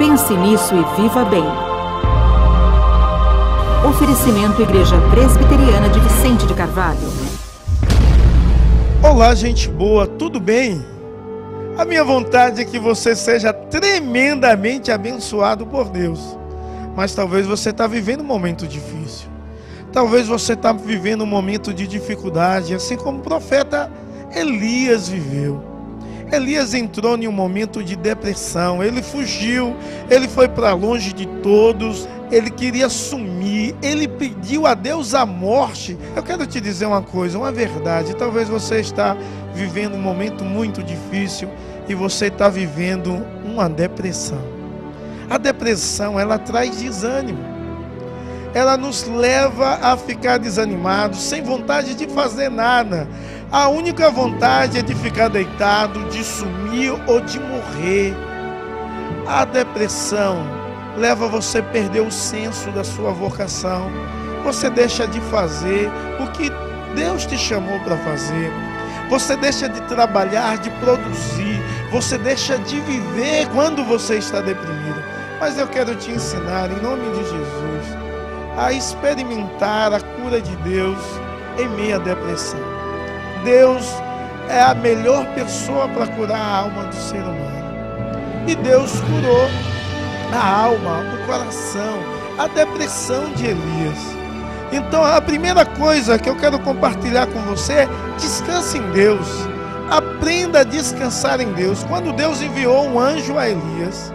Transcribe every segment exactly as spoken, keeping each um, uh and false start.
Pense nisso e viva bem. Oferecimento Igreja Presbiteriana de Vicente de Carvalho. Olá, gente boa, tudo bem? A minha vontade é que você seja tremendamente abençoado por Deus. Mas talvez você está vivendo um momento difícil. Talvez você está vivendo um momento de dificuldade, assim como o profeta Elias viveu. Elias entrou em um momento de depressão, ele fugiu, ele foi para longe de todos, ele queria sumir, ele pediu a Deus a morte. Eu quero te dizer uma coisa, uma verdade, talvez você está vivendo um momento muito difícil e você está vivendo uma depressão. A depressão, ela traz desânimo, ela nos leva a ficar desanimados, sem vontade de fazer nada. A única vontade é de ficar deitado, de sumir ou de morrer. A depressão leva você a perder o senso da sua vocação. Você deixa de fazer o que Deus te chamou para fazer. Você deixa de trabalhar, de produzir. Você deixa de viver quando você está deprimido. Mas eu quero te ensinar, em nome de Jesus, a experimentar a cura de Deus em meio à depressão. Deus é a melhor pessoa para curar a alma do ser humano. E Deus curou a alma, o coração, a depressão de Elias. Então a primeira coisa que eu quero compartilhar com você é: descanse em Deus. Aprenda a descansar em Deus. Quando Deus enviou um anjo a Elias,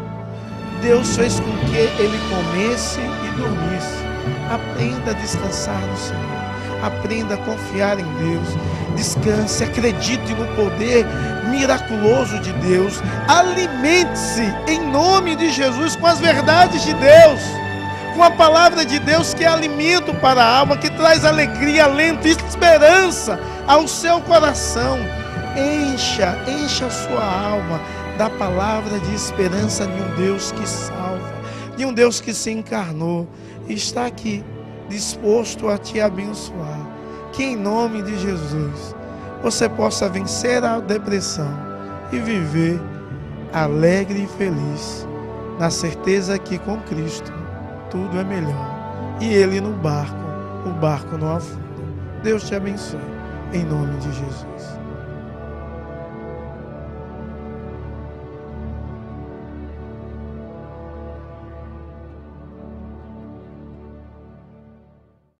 Deus fez com que ele comesse e dormisse. Aprenda a descansar no Senhor. Aprenda a confiar em Deus. Descanse, acredite no poder miraculoso de Deus. Alimente-se em nome de Jesus com as verdades de Deus, com a palavra de Deus, que é alimento para a alma, que traz alegria, alento e esperança ao seu coração. Encha, encha a sua alma da palavra de esperança de um Deus que salva, de um Deus que se encarnou e está aqui, disposto a te abençoar. Que em nome de Jesus você possa vencer a depressão e viver alegre e feliz, na certeza que com Cristo tudo é melhor. E Ele no barco, o barco não afunda. Deus te abençoe, em nome de Jesus.